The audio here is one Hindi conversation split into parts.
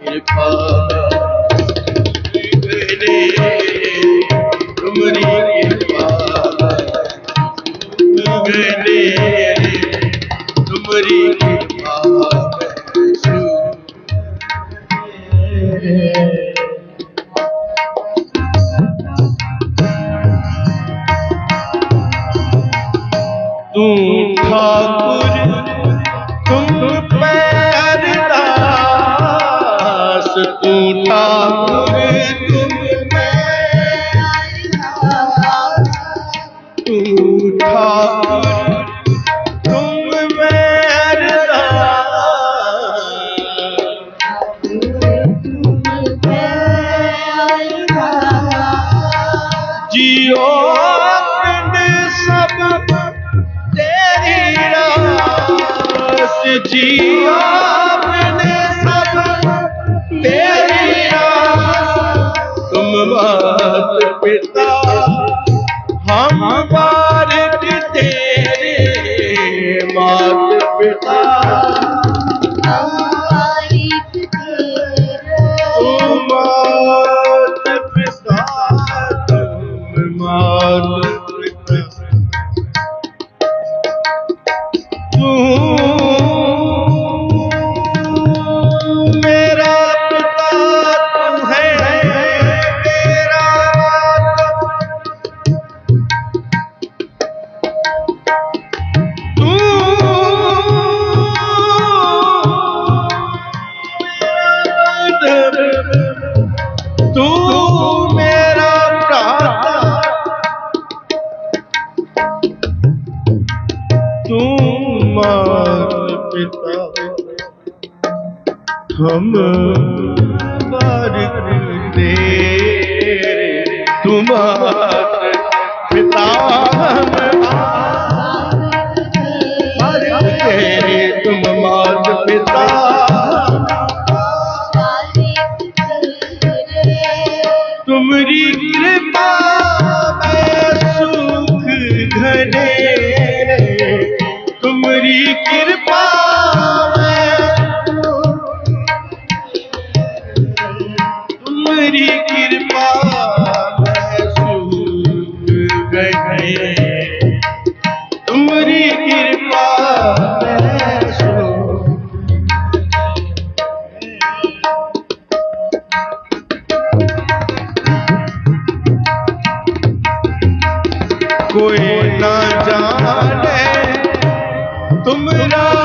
कृपा तुम्हारी कृपा तुम्हारी कृपा तू ठाकुर तुम पे अरदास तू ठाकुर तुम पे तू ठाकुर तुम पे अरदास जियो जियो अपने सब तेरी तुम मात पिता हम बारिक तेरे मात पिता तुम मात पिता तुम मात पिता हम बारिक तेरे तुम पिता हम बारिक तेरे तुम मात पिता तुम्हारी कृपा में सुख घने तुम्हारी कृपा तुम्हारी कृपा सुख गए तुम्हारी कृपा कोई ना जाने तुम्हारा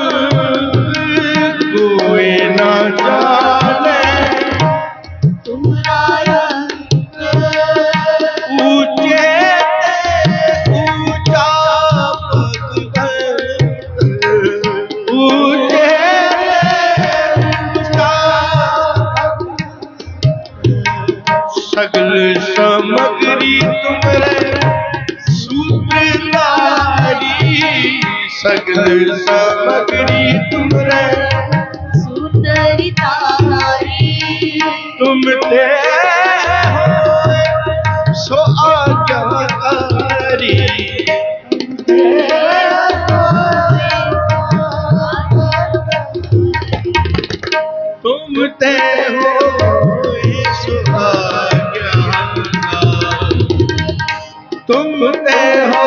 कोई ना जाने सगल सामग्री तुम्हारे सूत्रधारी सगल सामग्री तुम्हारे सूत्रधारी तुम ते सो आज्ञाकारी तुम ते हो तुम ते हो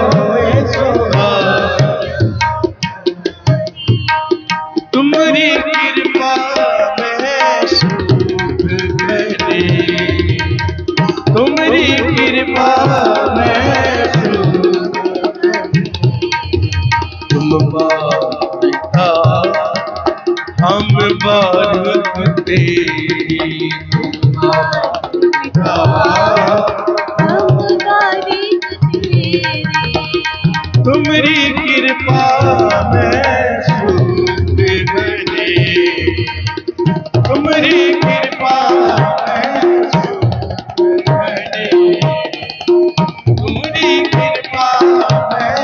तुम्हारी कृपा में सुख घने तुम्हारी कृपा में सुख तुम पिता हम बारिक तेरी तुम्हारी कृपा में सुख घने तुम्हारी कृपा में सुख घने तुम्हारी कृपा में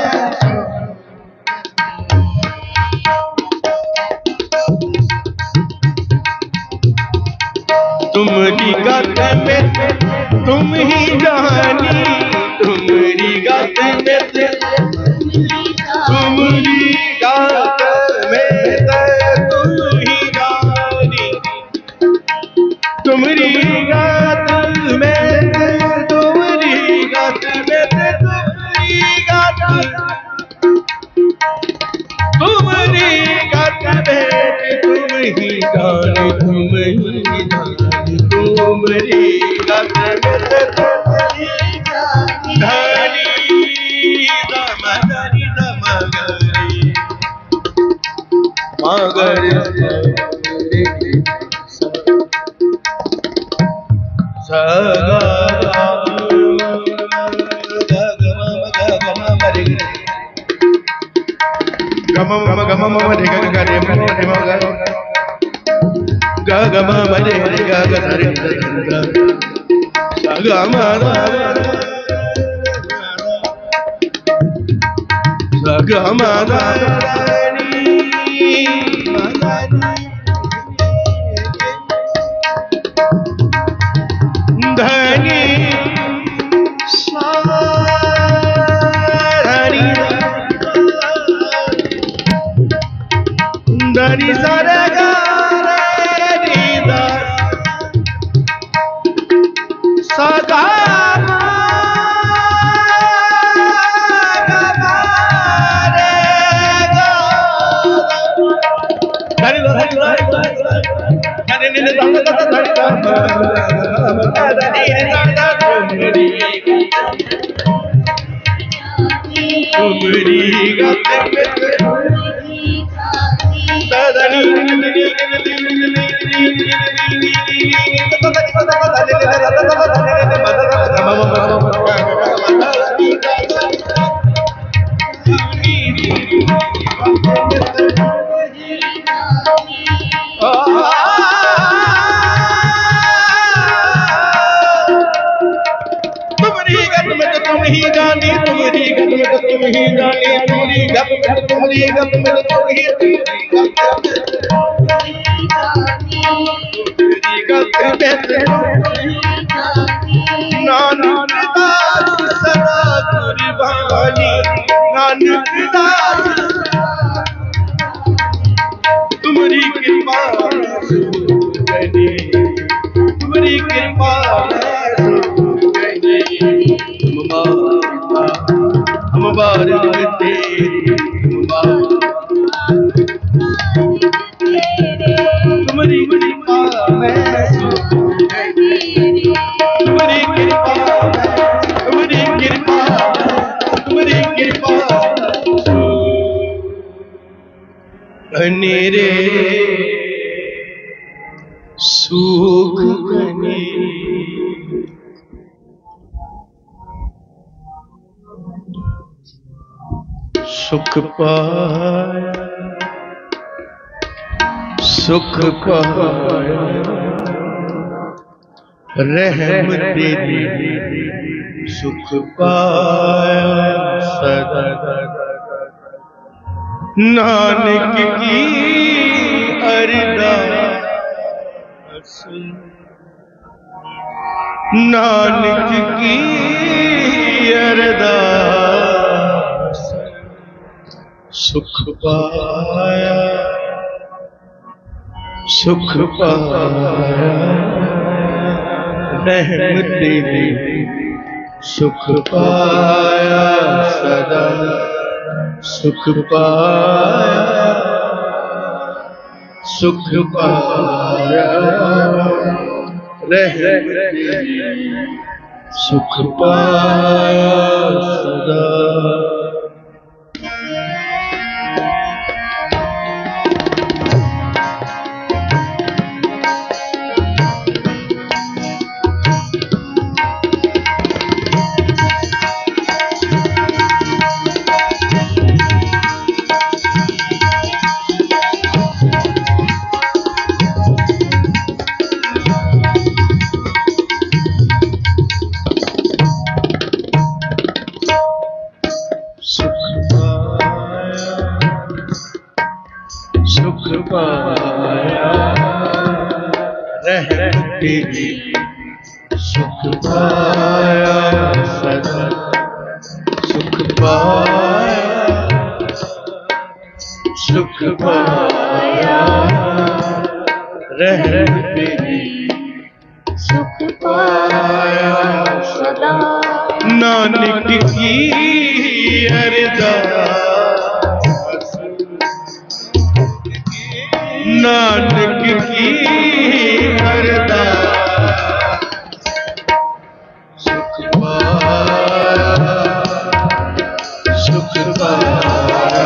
तुम्हारी गत में तुम ही जानी तुम्हारी गत में तुम्हारी गात में तुम ही जानी तुमरी गात में, तुमरी गात में, तुमरी गात, तुमरी गात में, तुम ही गाने, तुम ही गाने, तुमरी गात में, तुमरी धनी दम धनी दम गरी मगर अनेरे सुख बने सुख पाया, सुख पाया, रहम तेरी सुख पाया सदा, नानक की अरदास, नानक की अरदास, सुख पाया, सुख पाया, रहम तेरी सुख पाया सदा, सुख पाया, सुख पाया, रहम तेरी सुख पाया सदा। सुख पाया सदा, सुख पाया, सुख पाया, रहम तेरी सुख पाया सदा। नानक की अरदास, नानक की अरदास, सुख पाया, सुख पाया,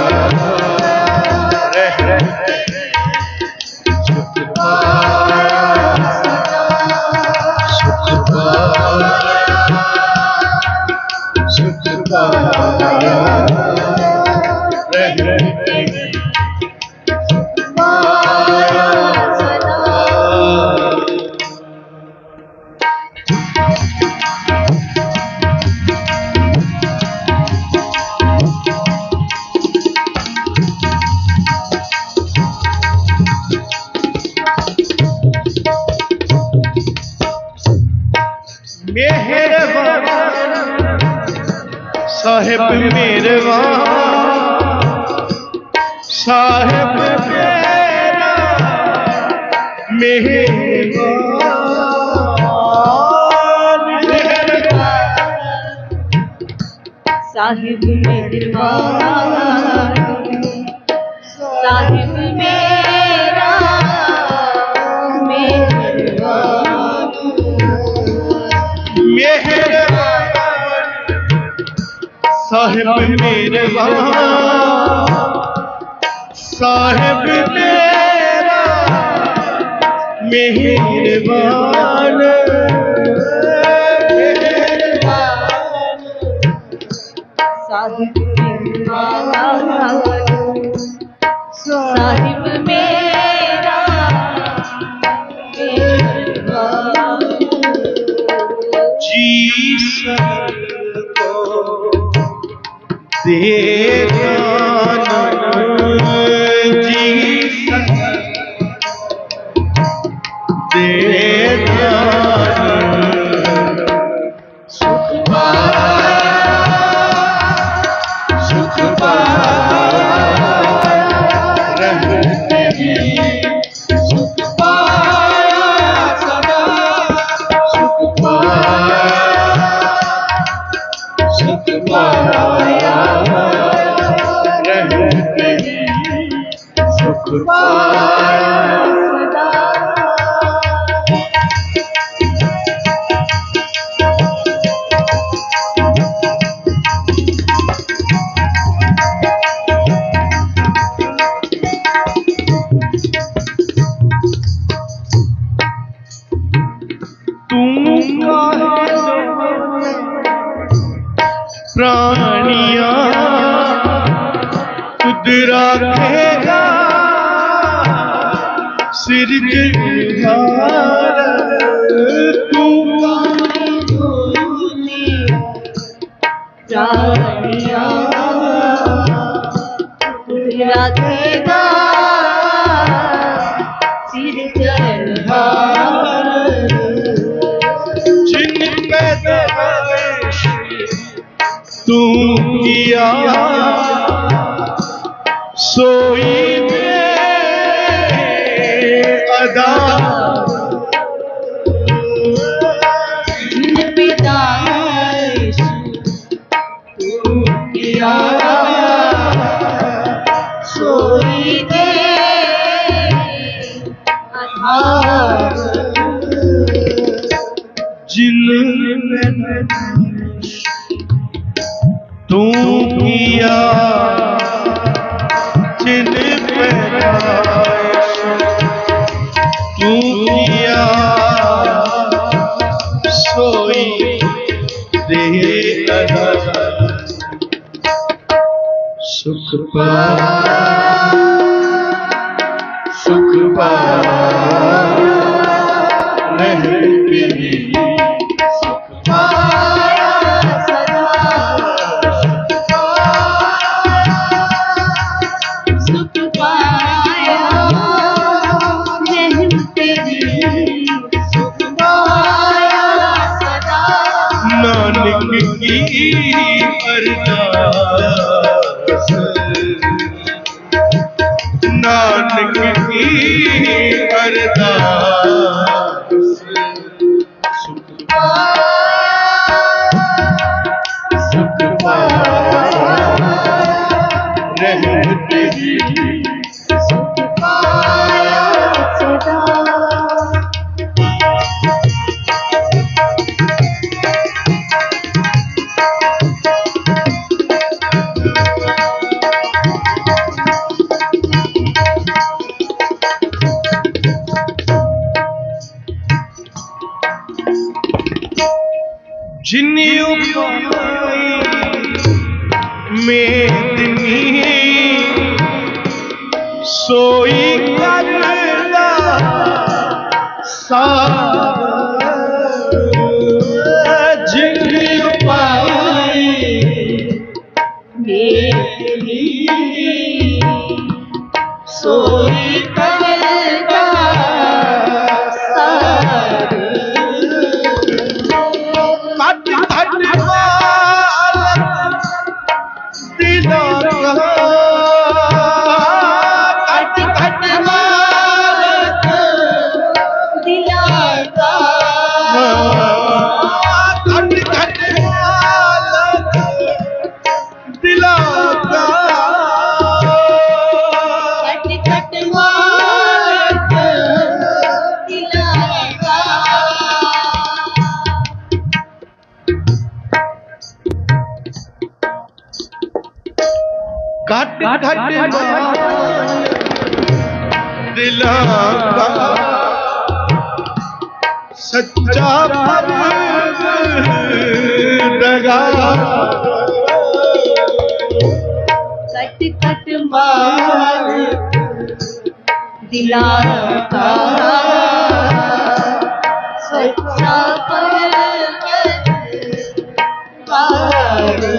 सुख पाया, सुख पाया, सुख पाया, साहिब मेहरबान, साहिब मेरा मेहरबान, साहिब मेहरबान, साहिब मेरा मेहरबान, मेहरबान, साहिब मेहरबान, साहिब मेरा मेहरबान, साहिब मेहरबान, साहिब मेरा मेहरबान। जी सबको दे दान, जी दे दान, सुख पाया, सुख पाया, रहते ही सुख पाया सदा, सुख पाया, सुख पाया, रहते ही सुख पाया सदा। प्राणिया खुद रखेगा सिरजनहार, तू प्राणिया रखेगा सिरजनहार, जिनमें दर्श तू किया सोई अदा, जिन पैदाइश तू किया सोई दे आधार, जिनमें तू किया, जिन पैदाइश तू किया सोई दे अदा, सुख पाया, सुख पाया, रहते ही सुख पाया सदा, सुख पाया, रहम तेरी सुख पाया सदा। नानक की अरदास, नानक की अरदास, सुख पाया रहते ही सुख पाया सदा। जिन्नी उपाई मेदनी सोई करदा सारा। जिन्नी उपाई मेरी सोई करदा सारा। कट कट दिला कट कट दिलाता कट कट दिलाता कट कट मारत दिलाता। कट कट दिलाता सच्चा दगा। कट कट मार दिलाता सच्चा परवरदिगार।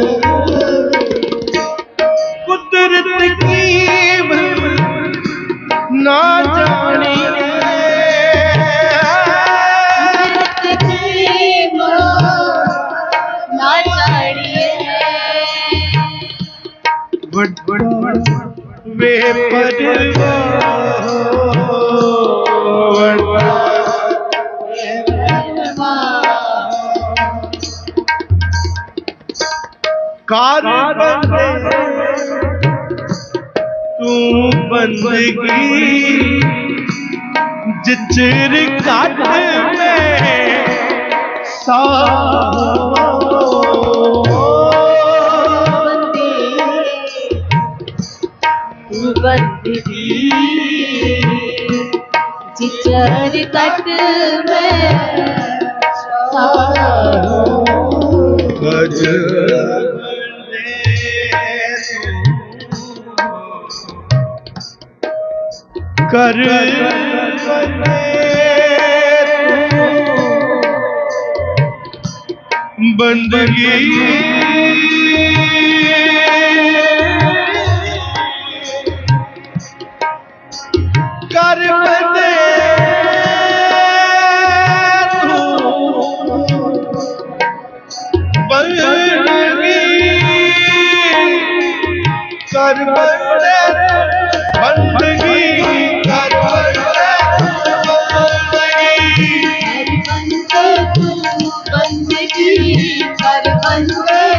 कुदरत की ना जाने ना जानिए बड़ वे कार बंदे तू बंदगी जिचर काट में सा बंदगी जिचर कट में सारा। कर बंदगी कर बंदे तू बंदगी कर बंदे बंदगी कर बंदगी कर बंदगी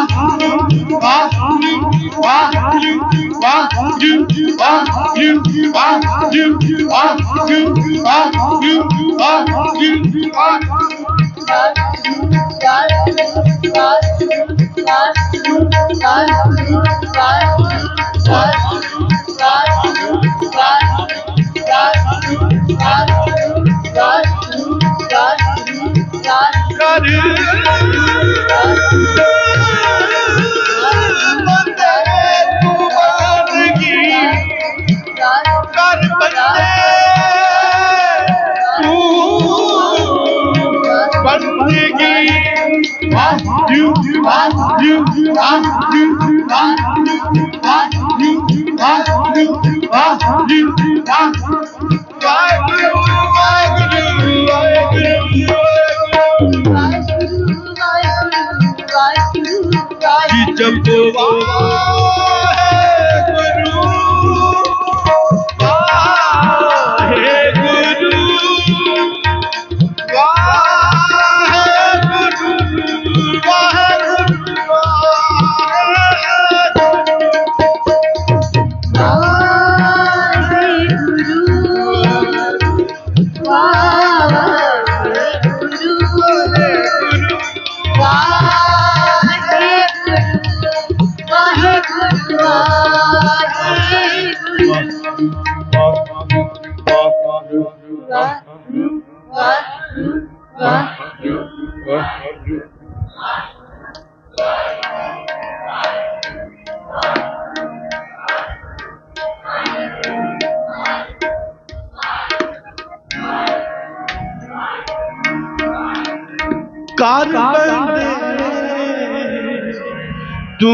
तू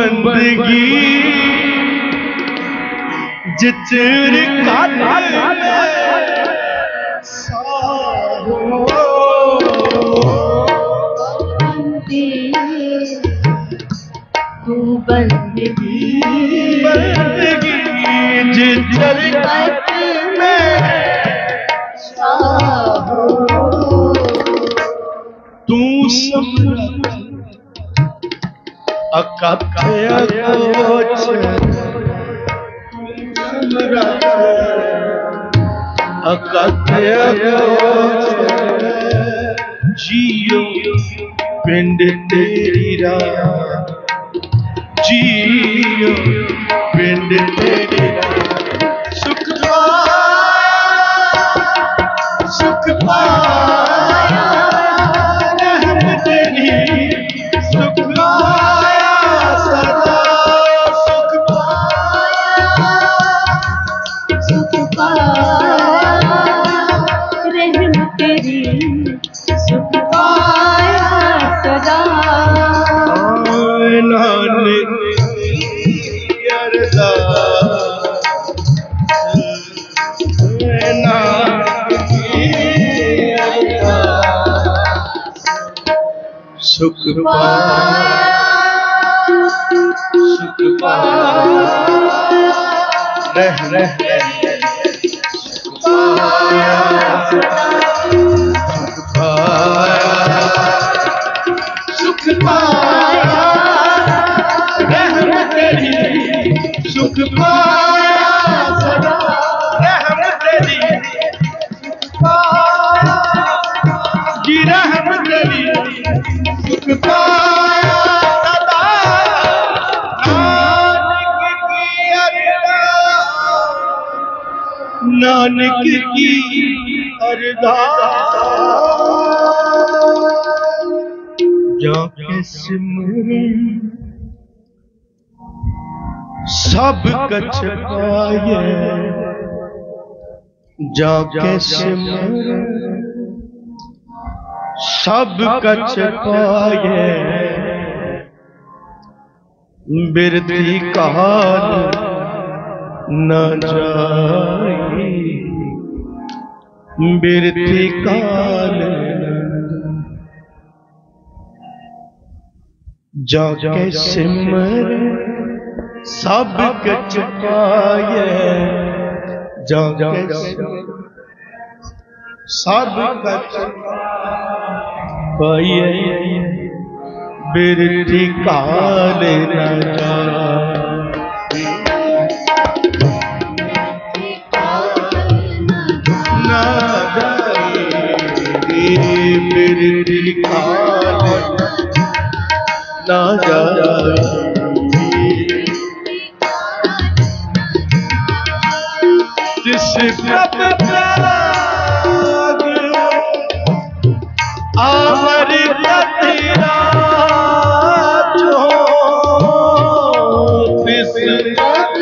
बंदगी जितने तू बंदगी जितने तू जियो पिंड तेरी रात जियो पिंड तेरी रात सुख पाया रहमत तेरी सुख पाया सदा सुख पाया रहमत तेरी सुख पाया सदा नानक सुख पाया रह सुख पाया सुख पाया रहमत तेरी सुख पाया सदा रहमत तेरी सुख पाया जी रहमत तेरी सुख पाया सदा नानक की अरदास जाके सिमरन सब कछ पाए जाके सिमरन सब कछ पाए बिरती काल न जाए बिरती काल जाके सिमर सब कछ पाए जाके सब कछ पाए बिरथी काल न जाए, न जाए बिरथी काल न जाए। जिस प्रभ त्याग अमर कथिरा जो, तिस प्रभ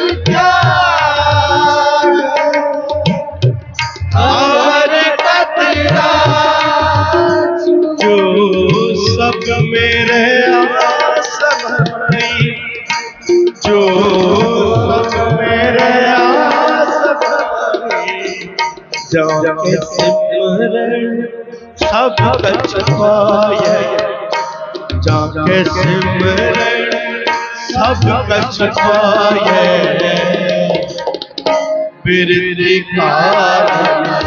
त्याग अमर कथिरा जो, सब मेरे आस भरी, जो सब मेरे जाके सिमरन सब कछ पाए, जाके सिमरन सब कछ पाए, बिरथी काल न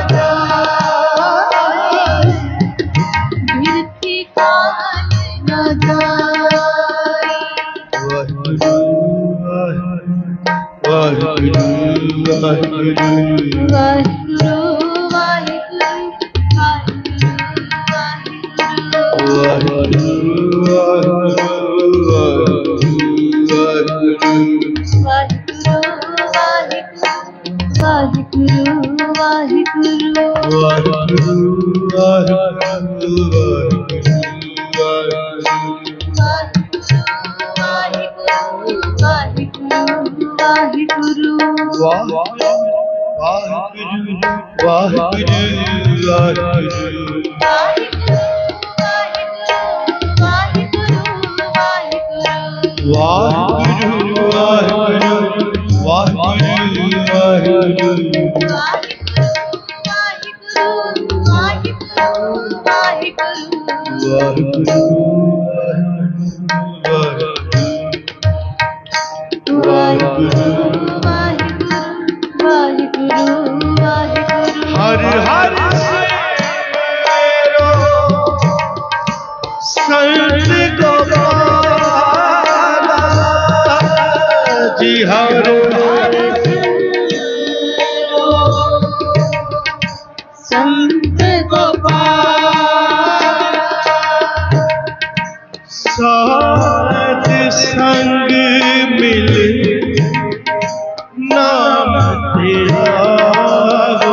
जाए, बिरथी काल न जाए। वाहिगुरु वाहिगुरु वाहिगुरु वाहिगुरु हर हर संत गोपाला जी, हर हर संत गोपाला, साथ संग मिल नाम तेरा हो,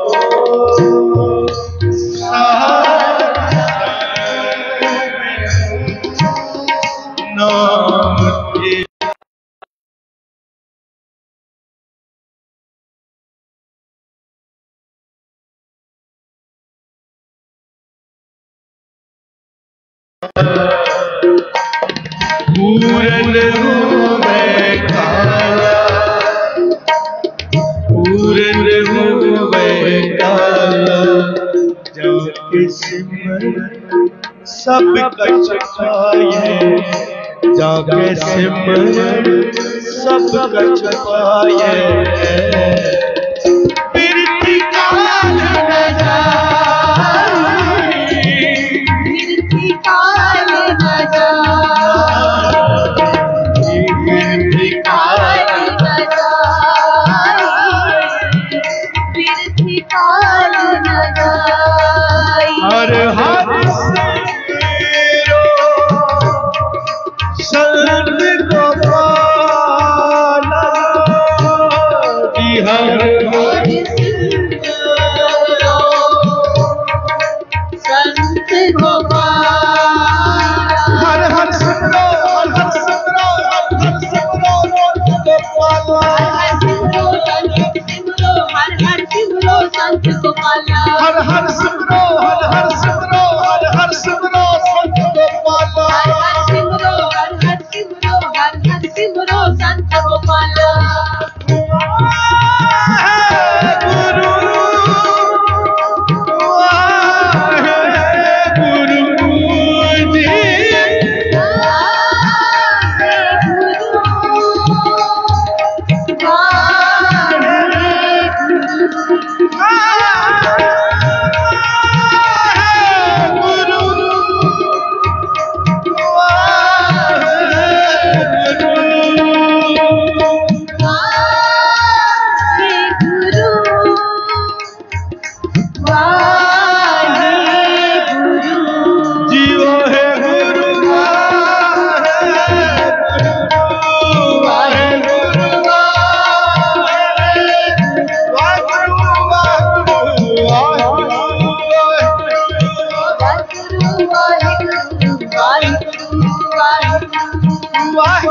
नाम तेरा। पूरन हूँ मैं काला, पूरन हूँ मैं काला, जाके सिमरन सब कछ पाए, जाके सिमरन सब कछ पाए, बिरथी काल न जाए, बिरथी काल न जाए, बिरथी काल न जाए, बिरथी काल न जाए। हर हर संत गोपाला जी, हर हर संत गोपाला, हर हर सिमरो, हर हर सिमरो, हर हर सिमरो गोपाला, हर हर सिमरो संत गोपाला, हर हर सिमरो, हर हर सिमरो, हर हर सिमरो संत गोपाला, हर हर सिमरो, हर हर सिमरो, हर हर सिमरो संत गोपाला।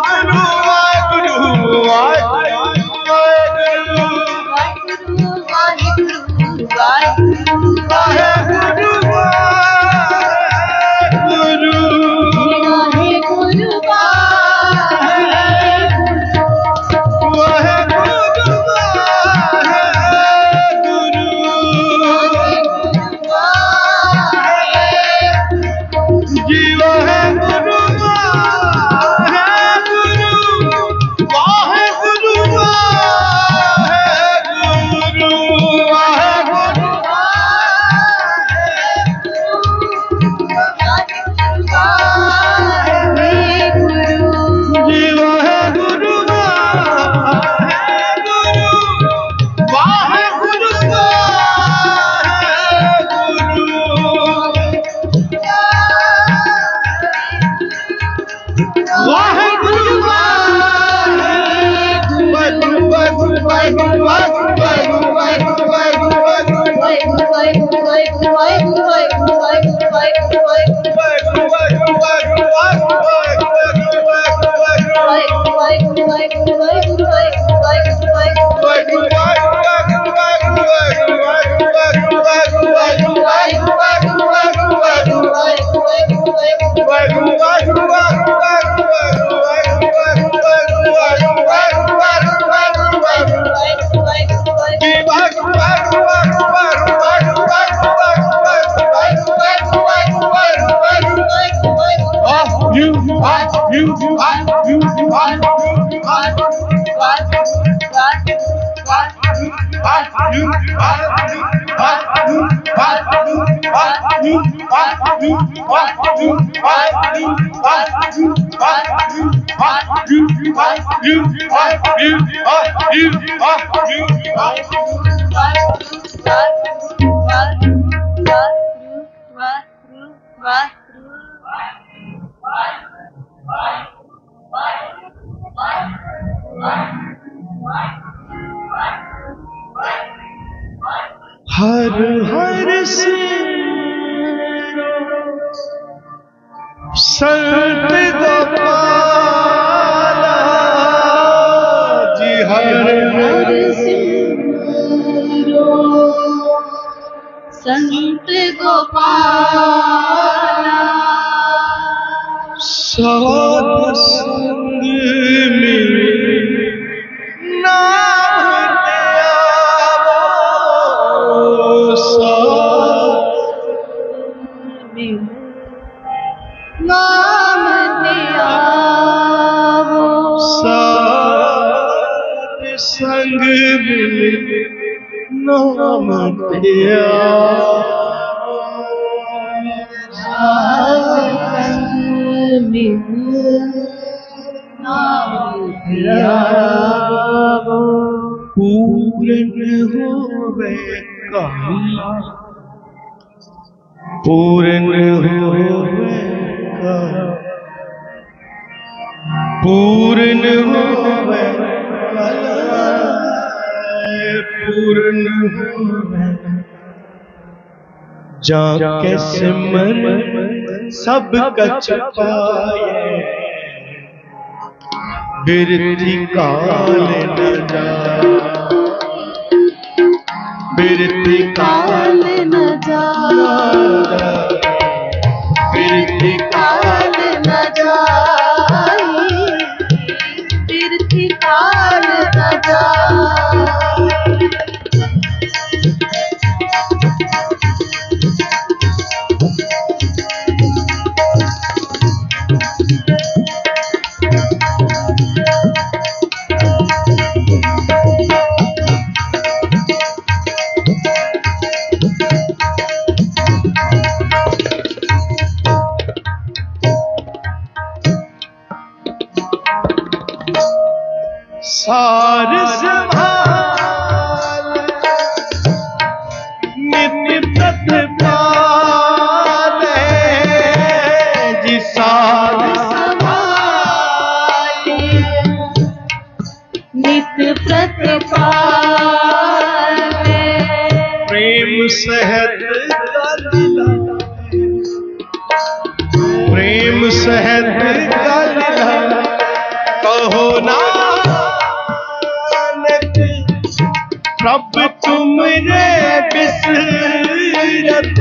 हर हर से संत गोपाला जी, हर हर से संत गोपाला साध संग में नाम त्यागो, नाम त्यागो, साध संग में नाम त्यागो, पूर्ण होवे कहा, पूर्ण होवे कहा, पूर्ण होवे कहा, पूर्ण होवे जाके सिमर सब कछ पाए, बिरथी काल न जाए, बिरथी काल न जाए, बिरथी काल न जाए, बिरथी काल न जाए। सार संभाल नित प्रतिपाल जी, सार संभाल नित प्रतिपाल, प्रेम सहित प्रेम सहित कहो नानक प्रभ तुमरे बिसरत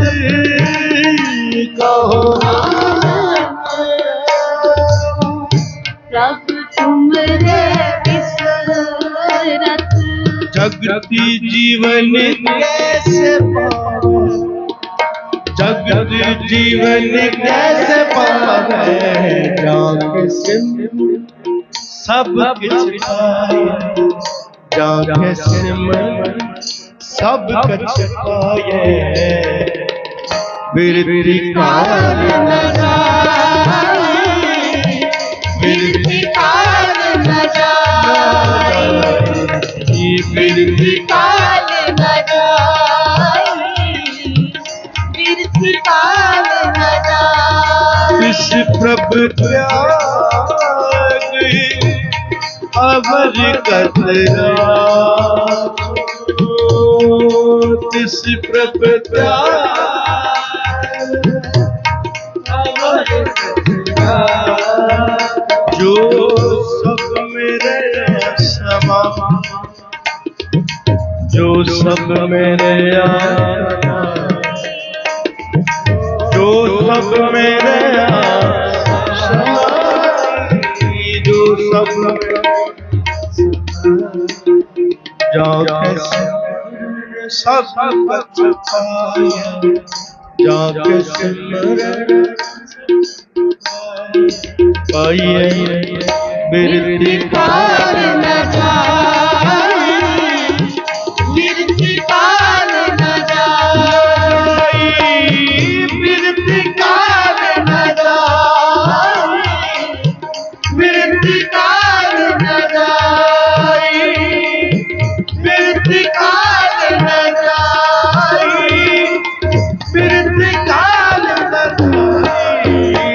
कहो प्रभ तुमरे बिसरत जगती जीवन कैसे पावे जगत जीवन कैसे पावे जाके सिम सब कुछ पाए जाके सिम सब कुछ पाए बिरती काल न जाए बिरती काल न जाए बिरती काल न जाए बिरती काल न जाए इस प्रभ त्याग अवर कतरा तिस प्रभ त्याग अवर कतरा जो सब मेरे समा जो सब मेरे जो सब मेरे जो सब जाके सब कुछ पाए जाके सिमरन पाइए बिरती काल न जाए बिरती काल न जाए बिरती काल न जाए बिरती काल न जाए बिरती काल न जाए बिरती काल न जाए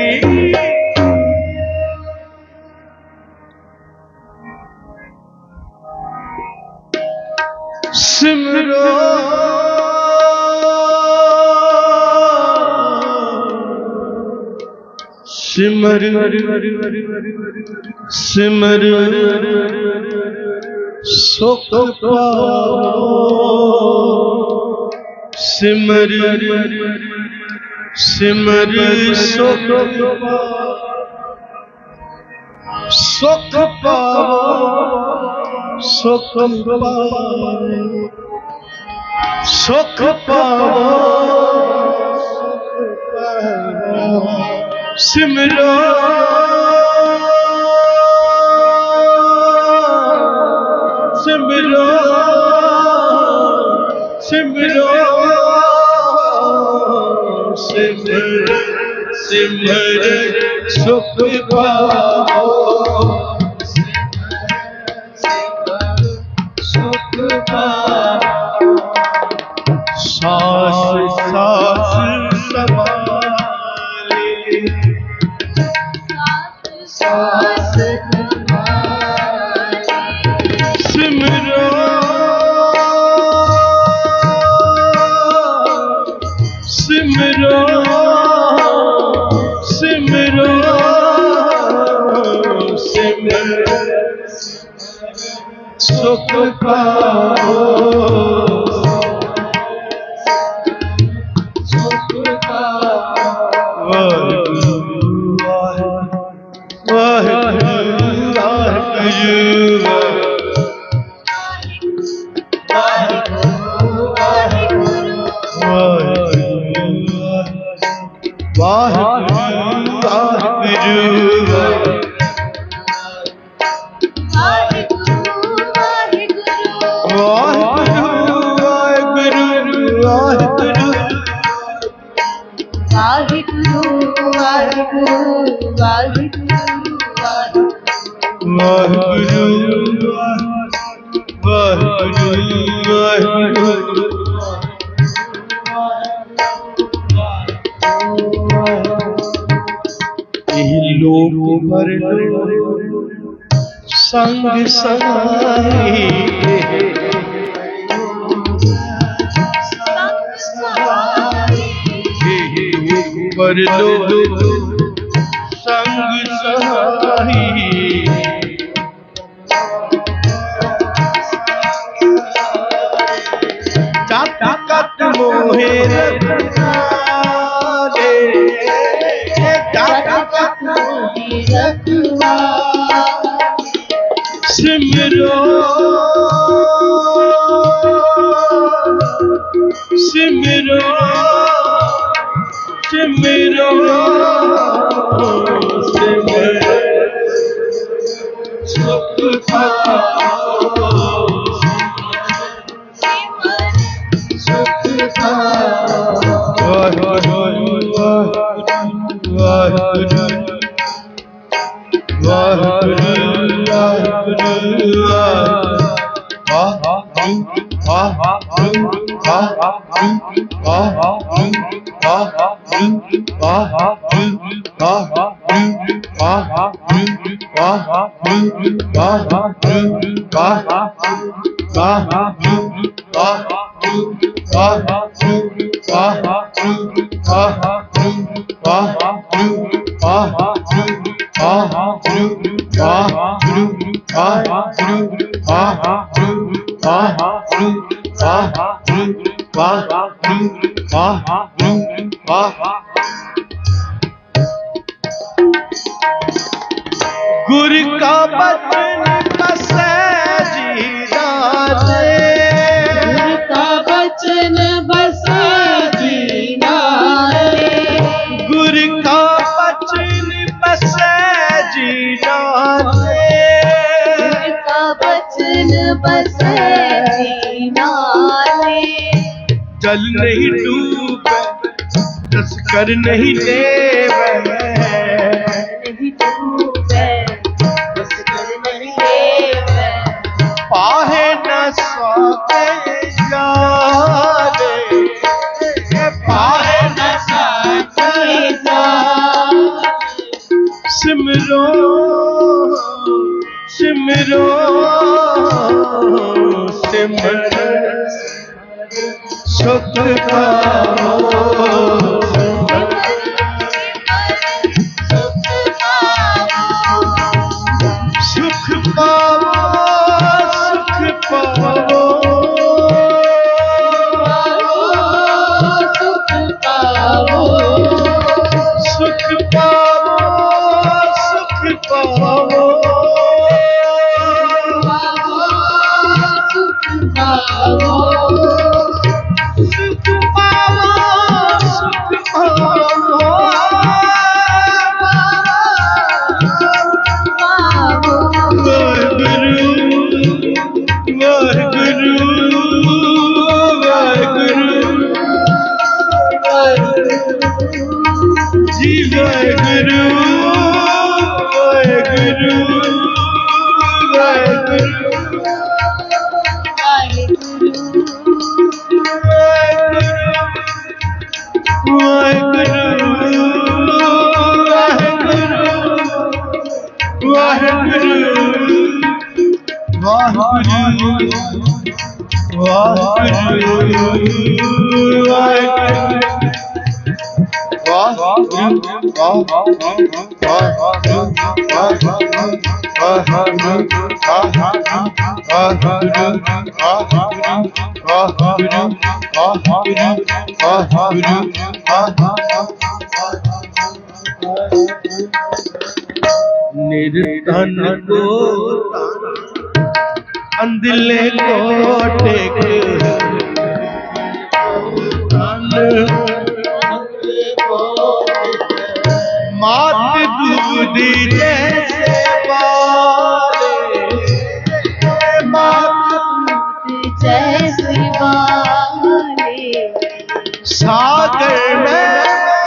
सिमरो सिमर सिमर सुख पाओ सिमर सिमर सुख सुख पाओ सुख पाओ सुख पाओ सिमरो सिमरो सिमरो सिमर सिमर सुख पाओ सुख पाओ सास सास संभाले सास सिमरो सिमरो सिमरो सिमर सुख पाओ सुख पाओ लोक भर संग सहाई पर लोक संग सहाई सुख पाओ, सुख पाओ। वाहिगुरु वाहिगुरु वाहिगुरु गुरु का बचन बसे जीना रे, गुरु का बचन बसे जीना रे, गुरु का बचन बसे जीना रे, गुरु का बचन बसे जीना रे। जल नहीं डूबे रस कर नहीं देवे, नहीं डूबे बस कर नहीं देवे, पाहे न साके जाने, पाहे न साके जाने। सिमरो सिमरो सिमर सुख पाओ, सुख पाओ, सुख पाओ, सुख पाओ, सुख पाओ, सुख पाओ, सुख पाओ, सुख पाओ, सुख पाओ। वाहिगुरु वाहिगुरु वाहिगुरु जी, वाहिगुरु वाहिगुरु निर्धन को अंधले को टेक, मात दूध जैसे बाले, मात जैसे बाले, सागर में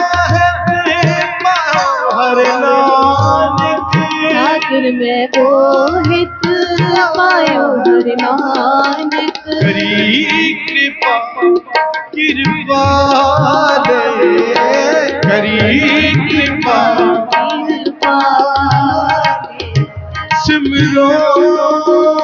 हर नानक, सागर में मोहित पायो हर नानक। करी कृपा कृपा दे, करी कृपा कृपा सिमरो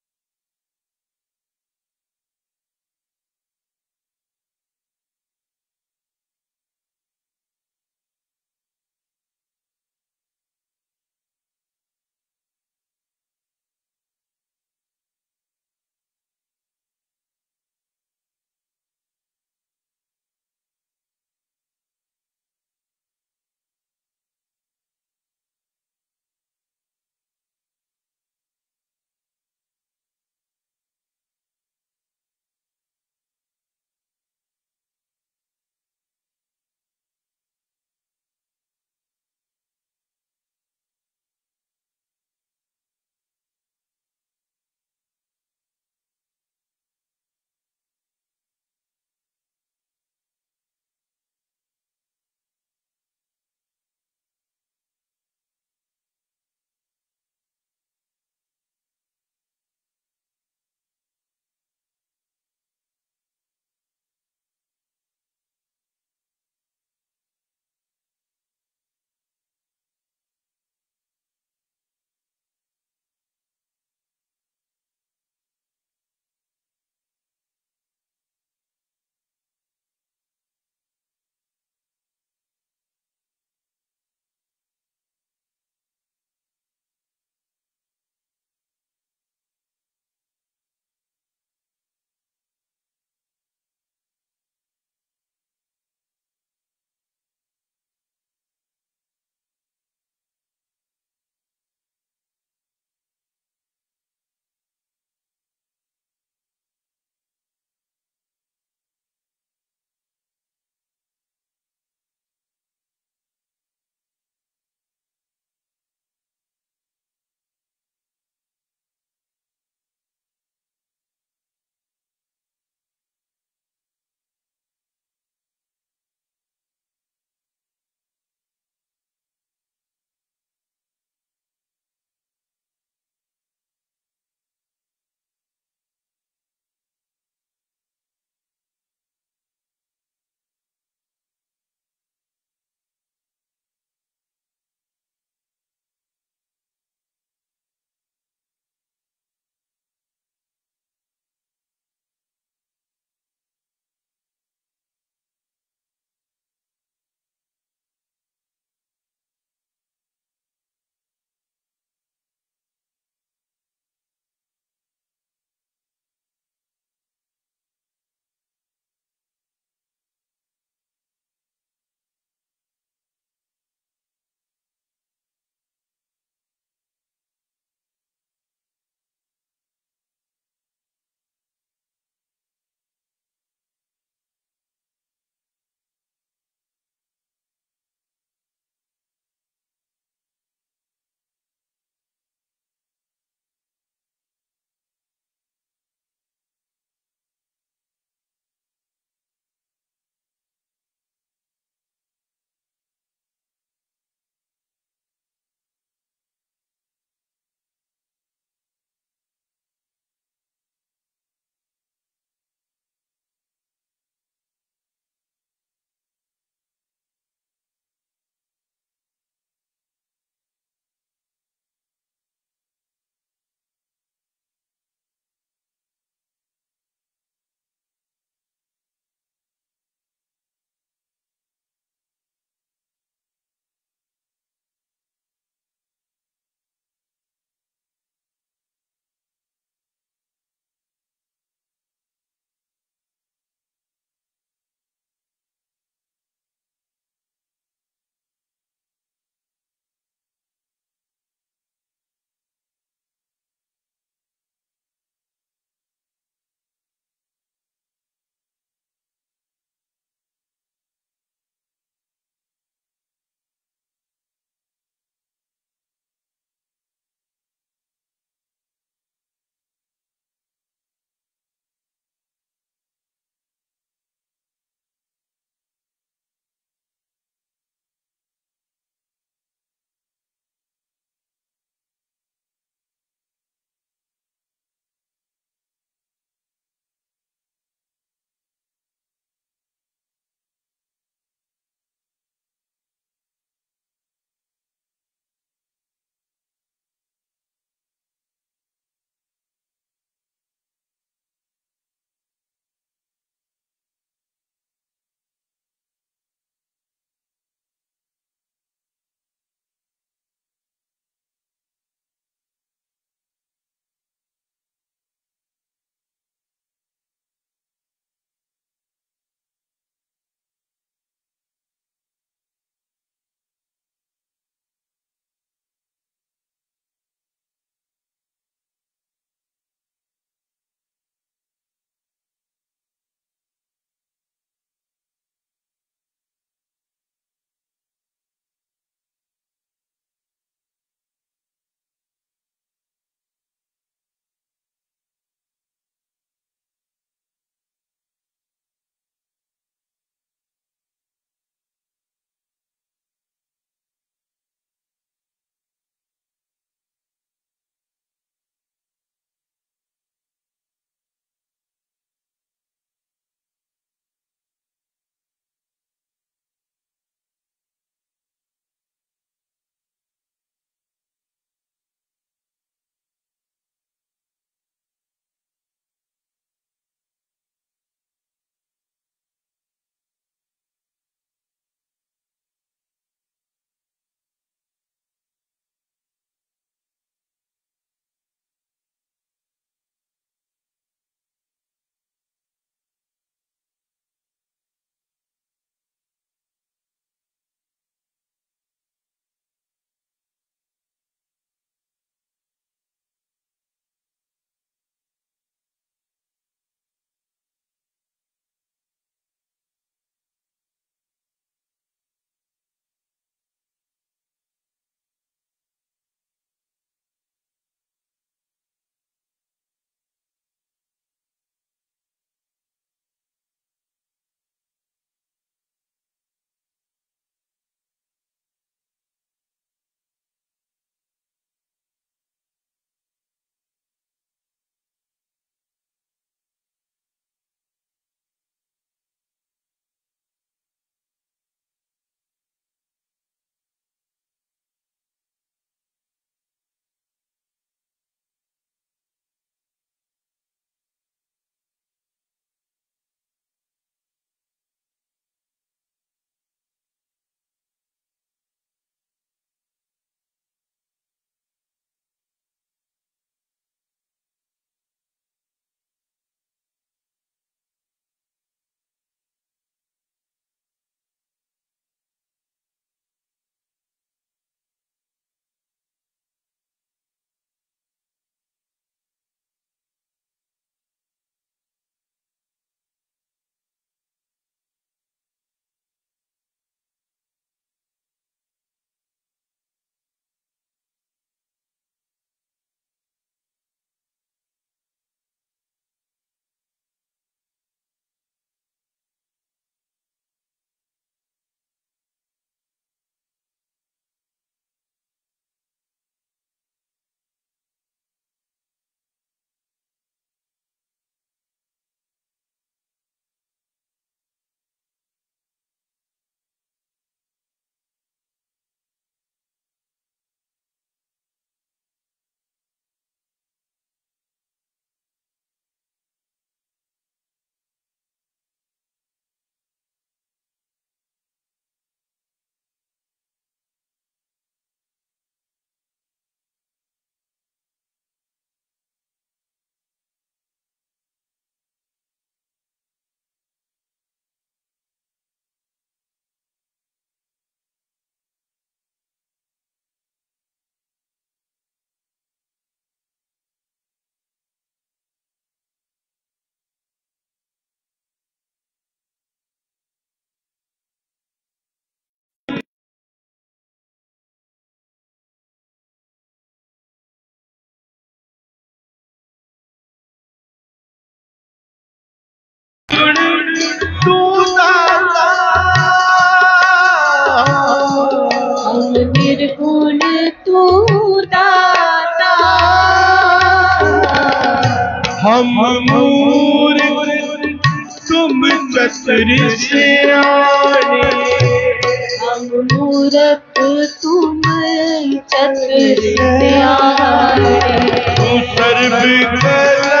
मूर्ख तुम चतुर सियाने, हम मूर्ख तुम चतुर सियाने। तू सर्व कला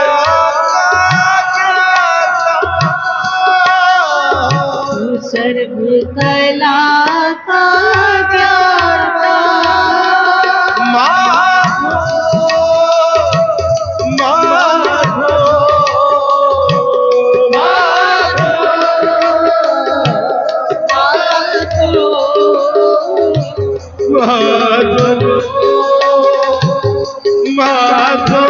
सर्व कला का ज्ञाता, माधो माधो माधो माधो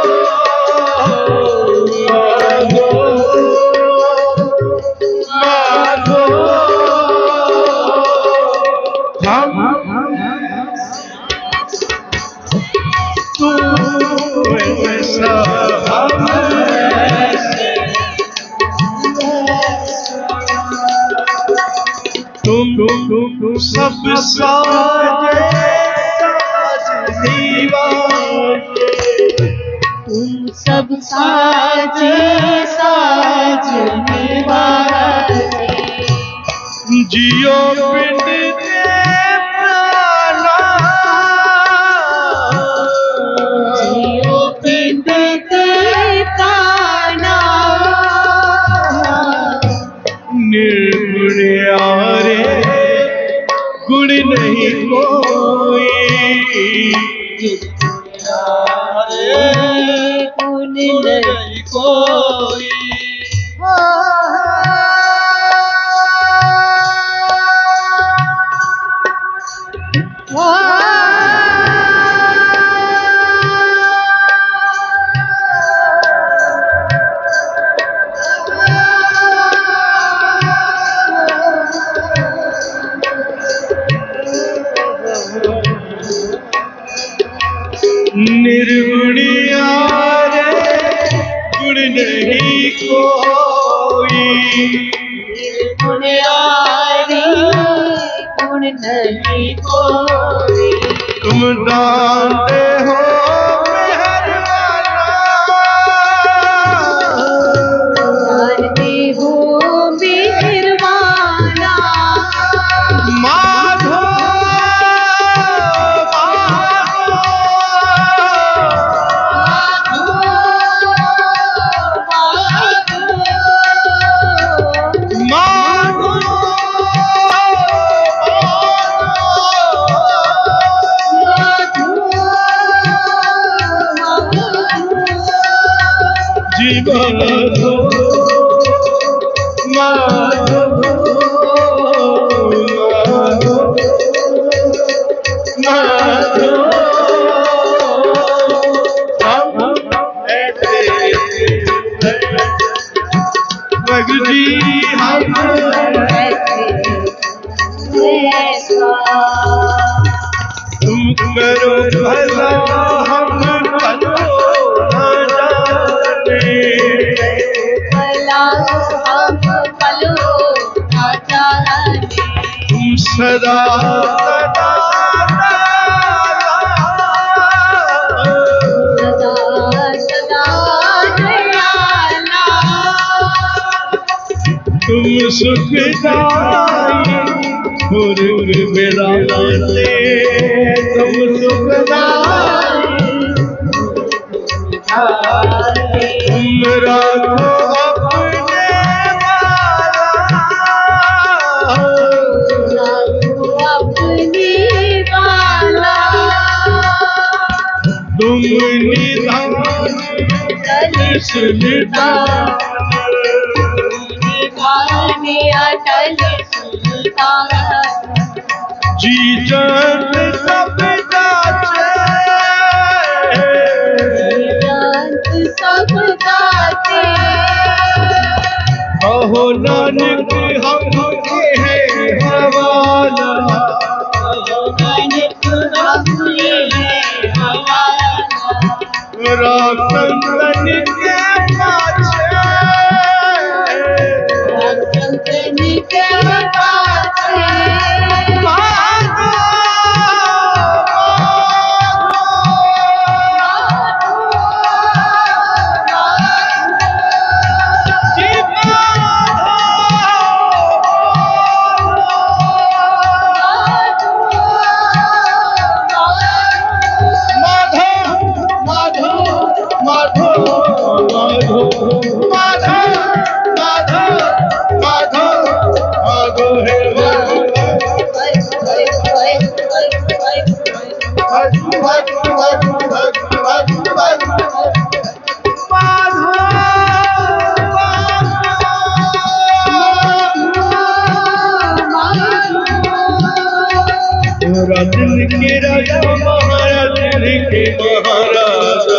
तुम सब साजे साज दीवाने, तुम सब साजे साज दीवाने। जियो पिंड दे प्राणा, जियो पिंड दे प्राणा, निर्गुण यारे गुण नहीं कोई, गुण नहीं कोई। निर्गुण यारे गुण नहीं कोई, निर्गुण यारे गुण नहीं कोई। तुम जानते हो मेहरबाना, जानते हो मेहरबाना, माधो माधो माधो माधो, भगजी हम तुम करो भला हम भलो न जाने, भला हम भलो न जाने। तुम सदा सदा सदा सदा दयाला, तुम सुखदाई गुरु बिराजे, तुम सुखदाई तुम राखो अपने अपने वाला, तुम निधान कलिश निधान, निधाने अटल सुल्तान। जी जान सब जाचे, सब गाते, कहो नानक हम है हवाला, नानक हमने हवाला। रामचंद्रन के पाछे, रामचंद्रन के पाछे, के राजा महाराजन के महाराजा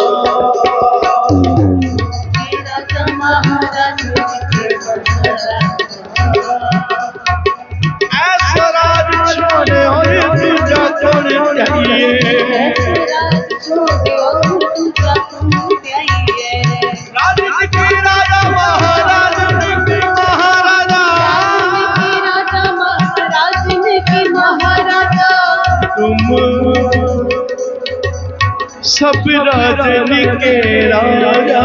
ऐसा राज छोड़े और दूजा कौन चाहिए राजन के राजा महाराजन के महाराजा तुम सब राजन के राजा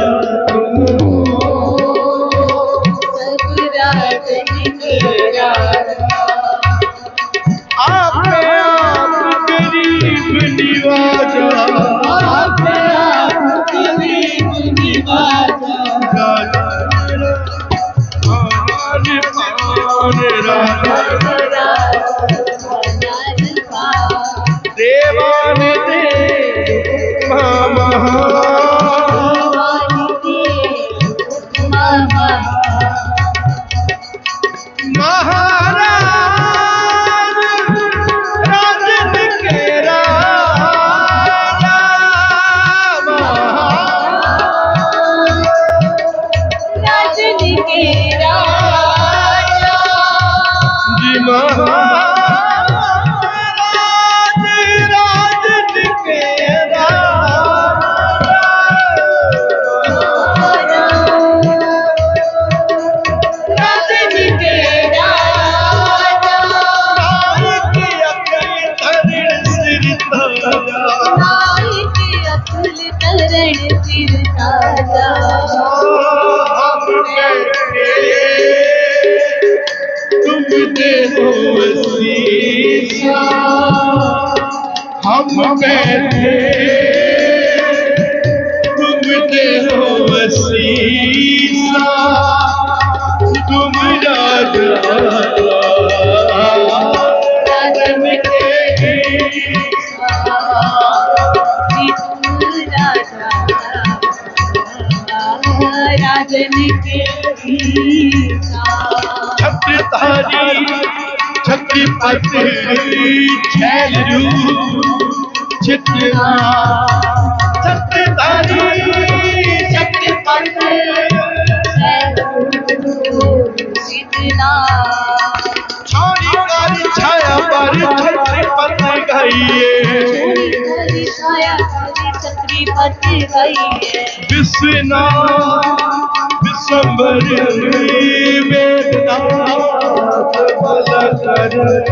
आप गरीब निवाजा देवान दे हम बैठे तुम दे हो वसीसा तुम राजा राजन के छत्रधारी छत्रपति छैलरू चित्रा छत्रधारी छत्रपति छोरी कारी छाया पर छत्रपति गाइए विश्वना विश्वंभर वेदनाथ बलकर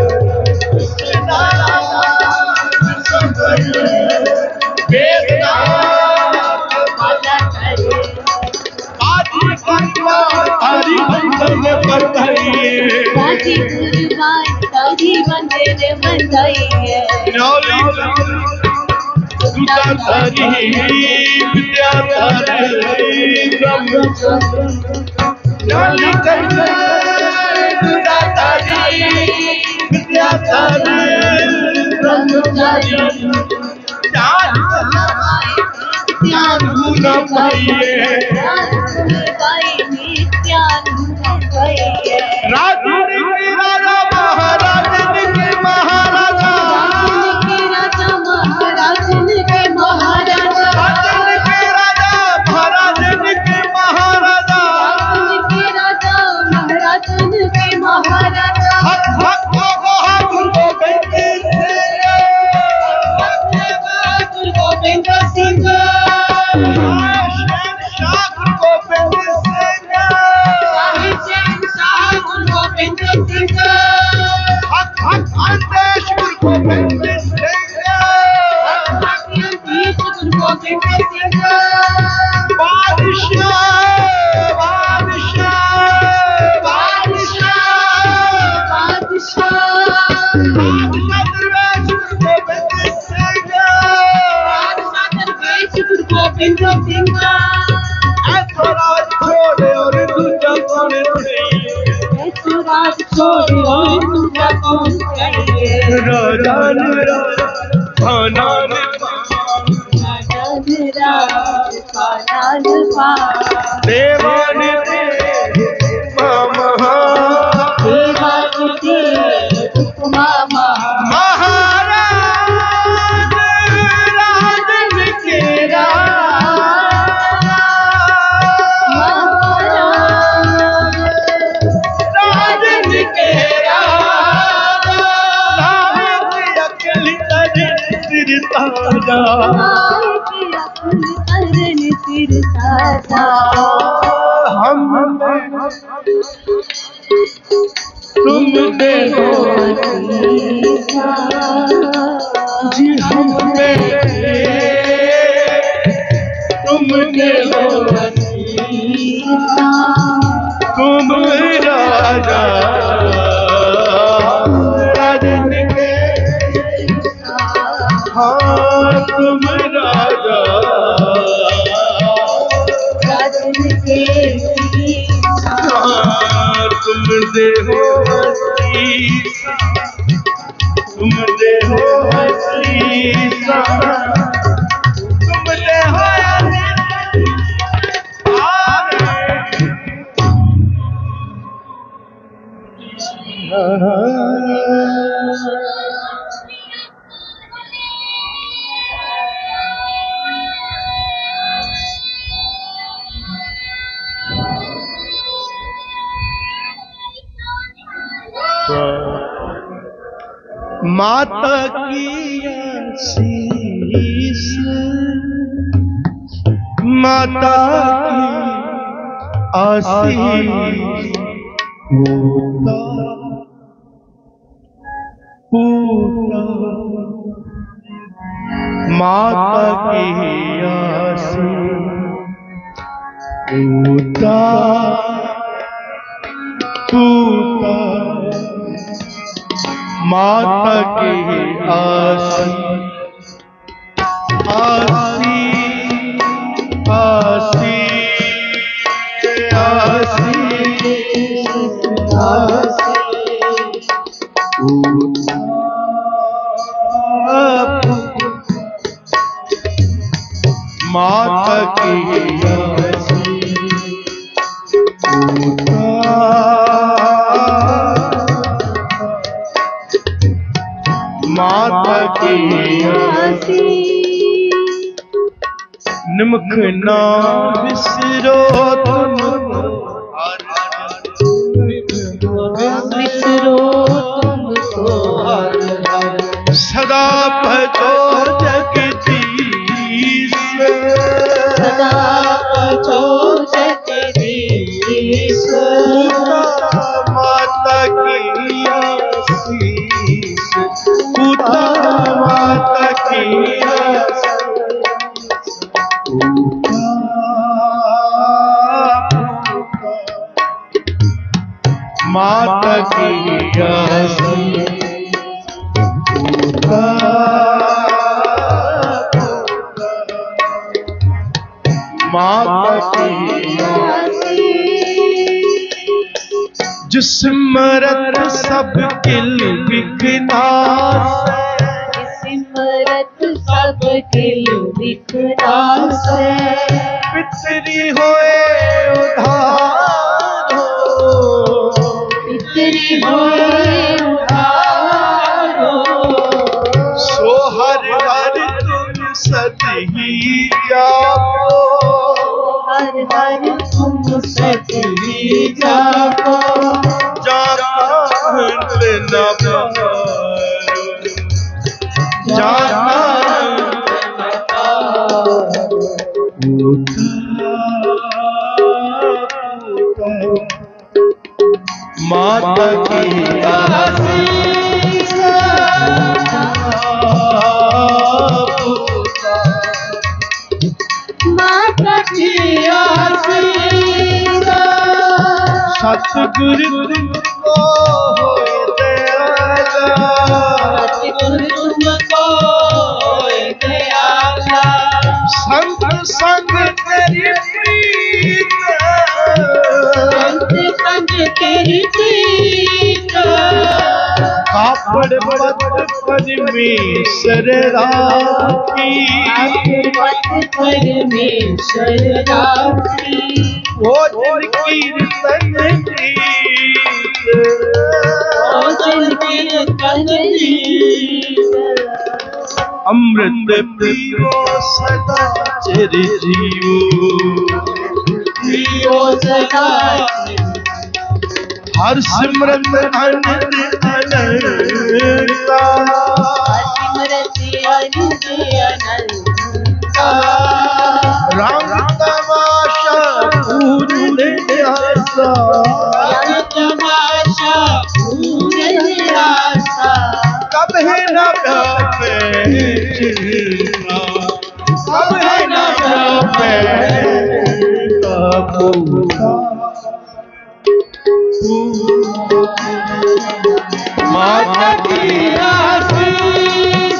हरि विद्याधारी देवान मामा राजा अपने करन सिर साजा हम तुम दे हो जी हम तुम दे हो तुम राजा राजन के हाँ तुम राजा राजन के तुम दे हो शीशा तुम दे हो शीशा तुम दे हो माता की आशीष माता की आशीष पूता पूता माता की आशीष पूता पूता माता की आशीष आशीष आशीष माता की माता की निमख ना बिसरो तुम बिसरो तुमको सदा भजो जगदीश सदा भजो जगदीश माता की आशीष पूता माता की माता की माता की जिस्मरत सब किल विघ्नाश सिमरत सब दिल विकरास पितरी होए उधार पितरी होए उधार सो हर हर तुम सतही जापो हर हर तुम सतही जापो जानत न पारो जानत न पारो माता की आशीष माता की आशीष सतगुरु तुमको होए दयाला सतगुरु तुमको होए दयाला संत संग तेरी प्रीत संत संग तेरी प्रीत कापड़ पत परमेश्वर राखी पत परमेश्वर राखी भोजन कीर्तन गीत भोजन कीर्तन गीत अमृत पियो सदा चिर जियो सदा हर सिमरत अनंत अनंता सिमरत अनंत अनंत निराशा तमाशा पूरे निराशा कभी न व्यापे चिन्ता कभी न व्यापे माता की आशीष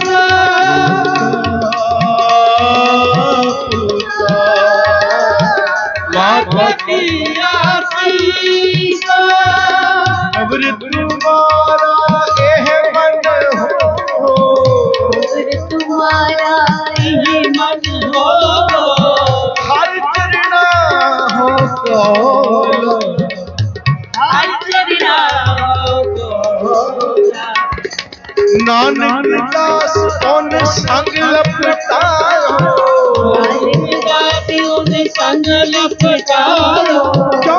माता की आशीष अवर तुम्हारा यह मन हो तुम्हारा ये मन हो हर चरणा हो कौला हर चरणा नानक दास उन संग लपटायो संग लपटायो जो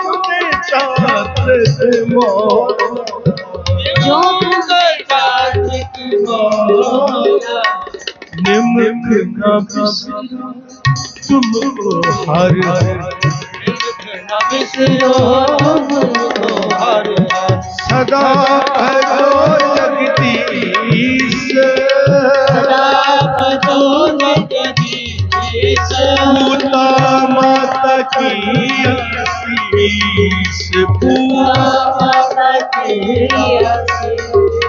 चाहत मोर जो चाहत मोर निमक न बिसरो तुमको हर बिसरो हर सदा भजो जगदीश सदा भजो जगदीश पूता माता की आशीष पूता माता की आशीष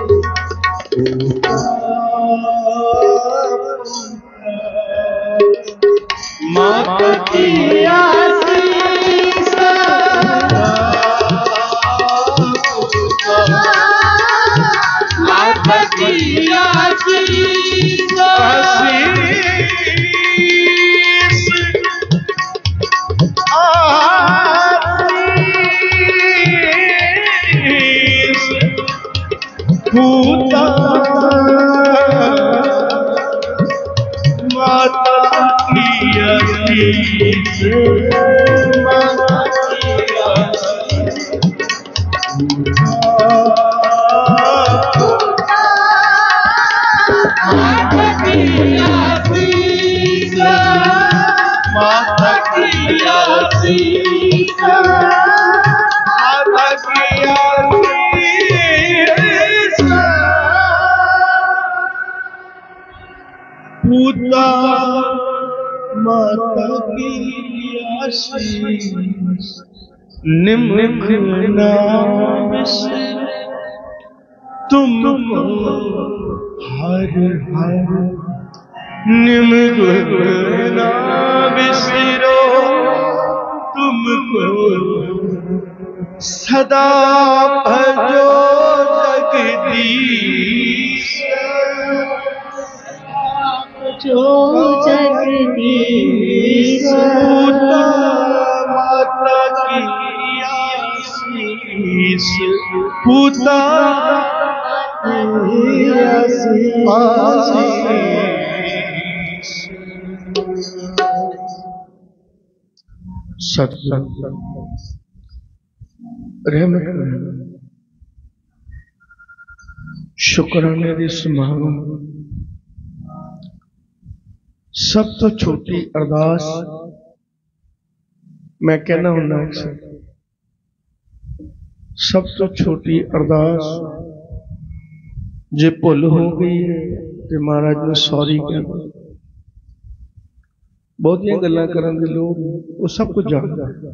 माता की आशीष माता की आशीष पूता माता की आशीष माता की आशीष माता की आशीष माता की आशीष पूता माता की आशीष निमक नाम से तुमको हर हर निमक नाम बिसरो तुमको सदा भजो जगदीश जो जगदीश पूता माता की आशीष पूता सत्संग रहमत शुक्राने दी समागम सब तो छोटी अरदास मैं कहना हुंदा अक्सर सब तो छोटी अरदास जे भुल हो गई है तो महाराज ने सॉरी कहना बहुतियां गल्लां करन दे लोग वो सब कुछ जानदा है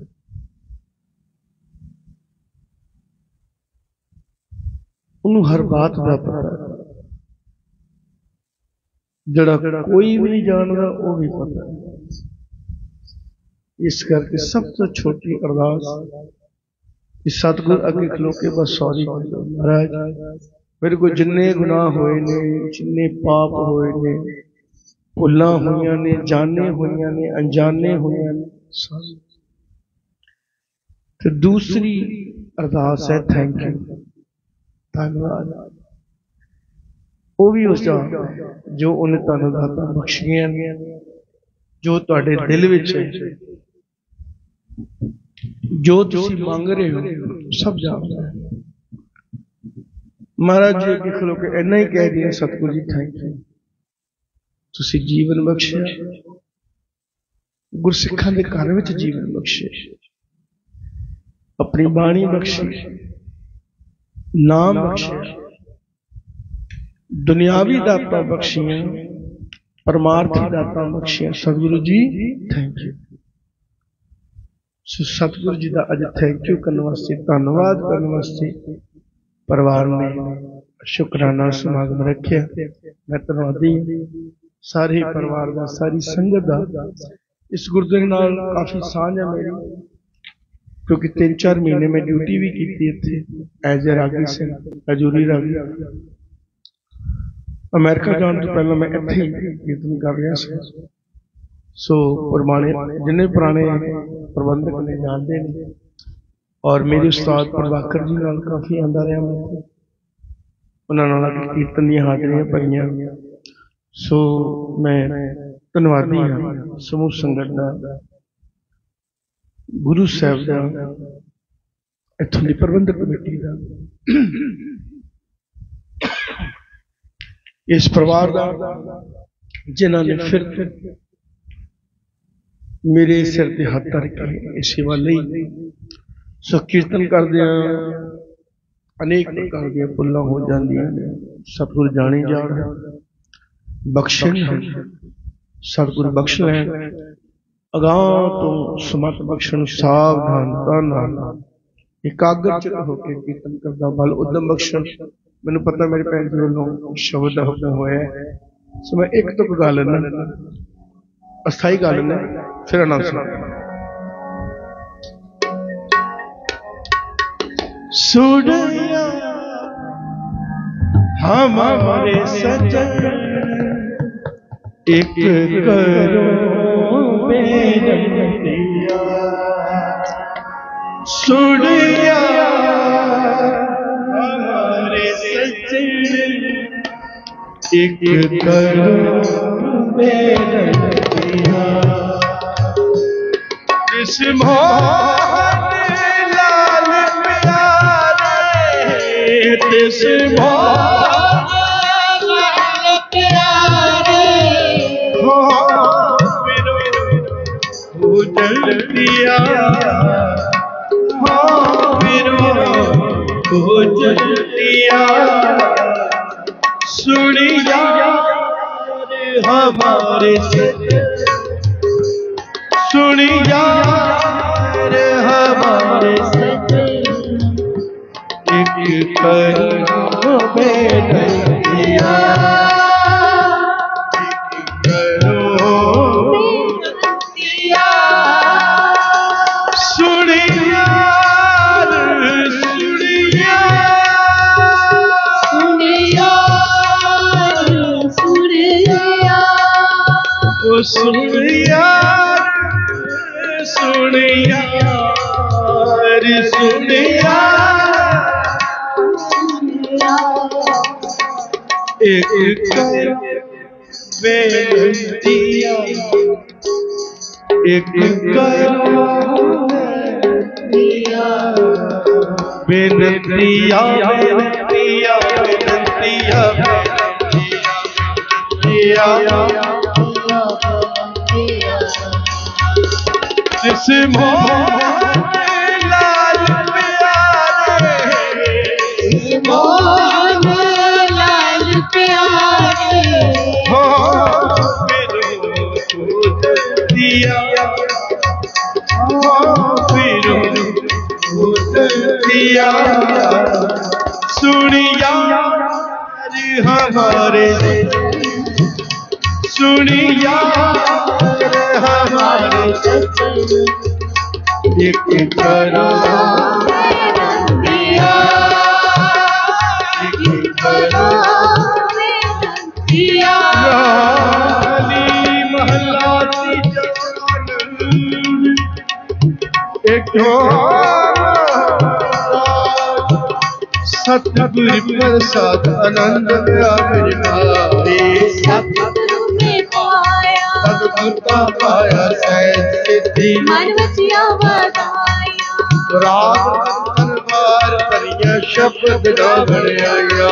उन्होंने हर बात का पता है जड़ा कोई भी नहीं जानता वो भी पता है इस करके सब तो छोटी अरदास सतगुर अगे खलो के बस सॉरी महाराज मेरे को जिन्ने गुनाह होए ने जिन्ने पाप होए ने भुलां होइयां ने जाने होइयां ने अनजाने होइयां ने तो दूसरी अरदास है थैंक यू धन्यवाद वो भी उस जो उन्हें तुहानू दातां बख्शियां ने जो तुहाडे दिल विच है जो तुसी मंग रहे हो सब जानदा है महाराज जी अगे खलो के इन्ना ही कह दिया सतगुरु जी थैंक यू तुसी जीवन बख्शिया गुरसिखां दे घर विच जीवन बख्शे अपनी बाणी बख्शी, नाम बख्शे, दुनियावी दाता बख्शियां, परमार्थी दाता बख्शियां। सतगुरु जी थैंक यू। सतगुरु जी का अज थैंक यू करने वास्ते, धन्यवाद करने वास्ते परिवार ने शुकराना समागम रखिया। मैं धन्यवादी सारे परिवार का, सारी संगत का। इस गुरुद्वारे नाल काफी सांझ है मेरी, क्योंकि 3-4 महीने में ड्यूटी भी की इत्थे एज ए रागी सिंह, हजूरी रागी। अमेरिका जाने तो पहले मैं इत्थे ही कीर्तन कर रहा था। सो पुराने जिन्हें पुराने प्रबंधक ने जानते हैं, और मेरे उस्ताद प्रभाकर जी नाल काफी आंदा रहा मैं, उन्होंने नाल कीर्तन दी हाजरियां भरियां। सो मैं धन्यवादी हाँ समूह संगत का, गुरु साहब का, इत्थों की प्रबंधक कमेटी का, इस परिवार का जिन्होंने फिर मेरे सिर ते हाथ धर के इस सेवा लई। सो कीर्तन करदे अनेक प्रकार दी भुल्लां हो जांदियां ने, सतगुरु जाने जाण बख्शन, सतगुरु बख्श लैन, अगां तो समर्थ बख्शन, सावधानता नाल एकाग्रचित होकर कीर्तन करदा बल उद्यम बख्शन। मैनूं पता मेरे भैन जी वालों शब्द दा हुक्म होया है, सो मैं एक तुक गा लैना, अस्थाई गा लैना, फिर आनंद सुना। सुनिया हमारे सजन एक करो बेनतिया, सुनिया हमारे सजन एक करो बेनतिया, इस मोहन लाल प्यारे, इस दिया दिया, सुनिया हमारे सुनिया हमारे एक करो बेनतिया, सुनिया सुनिया सुनिया एक बेनतिया, एक बेनतिया, बेनतिया बेनतिया जिस मोहन लाल प्यारे, जिस मोहन लाल प्यारे, हो दिया, फिर दिया, सुनिया हमारे, सुनिया हमारे एक करो दिया, एक करो दिया, महला एक सतगुरु प्रसाद आनंद मेरे भाई, सतगुरु में पाया, सतगुरु का पाया सहज सिद्धि, मन वचिया बताया, राग दरबार परिया शब्द ना बढ़ाया,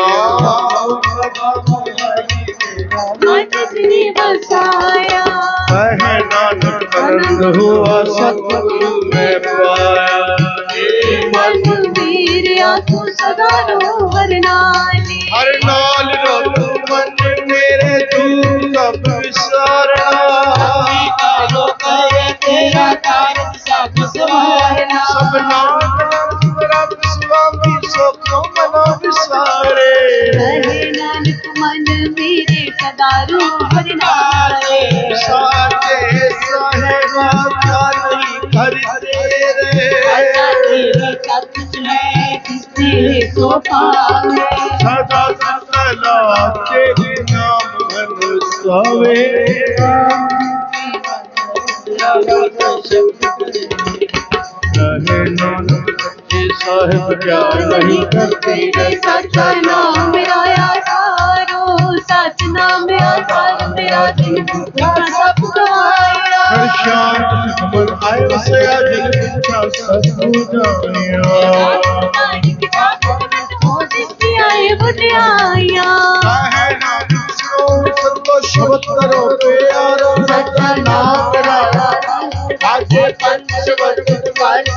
मन में बसाया, कहे नानक आनंद हुआ सतगुरु में पाया। तू सदा रो हर नाल हर नाल रो तू मन मेरे तू सब विसारना तेरा कारज सब सवारना सब नाम रब स्वामी सोखो मनो विसारे रहे नानक मन मेरे सदा रो हर नाल साजे साहेबा क्या नहीं कर तेरे सो पावे सदा सकला तेरे नाम मन सावे रहे नानक सच्चे साहिब क्या नहीं करते सच्चा नाम मेरा यारो सच नाम मेरा सार मेरा दिन सब गवाया हर शांत सुखमन आए वसे दिल इच्छा सब जानिया आए बुढ़िया है नानक सुनो सतो शब्द करो प्यारो सच्चा नाम मेरा आजे पंच शब्द पांच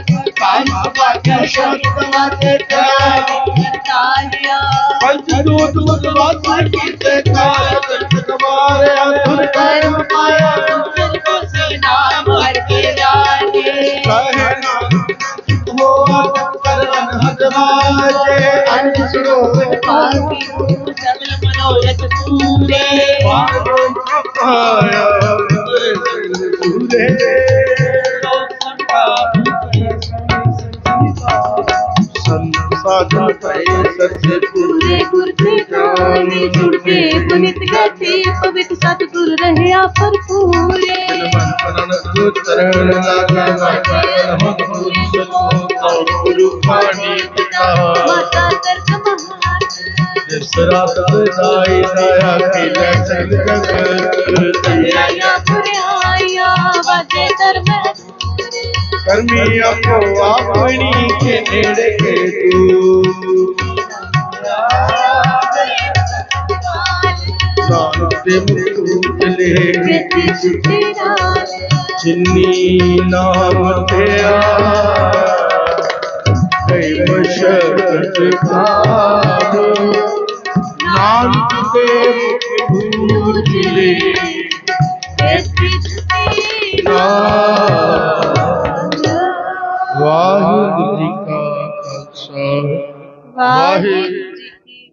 दूत मतवाद कीते काल तुम्हारे अधुर कर्म पाया नाम हर के जाने कहे नाम हो कर अनहद बाजे अनंत सुनो पापी सकल मनोरथ पूरे आया पूरे साधन पाए सच्चे पूरे गुर के गाने जुड़के पुनित गति पवित्र सतगुरु रहे पर पूरे मन प्राण उतरण लागे मन गुरु पानी पिता माता तर्क महान जिस रात बधाई दया की लचल जगत तेरा पुरे आया बाजे धर्म कर्मी अपो अपनी के नेड़े के तू नानते मुक्त ले जिन्नी नाम तेरा कई मशक्कत भाग नानक के मुक्त ले वाहिगुरु जी का खालसा वाहिगुरु जी की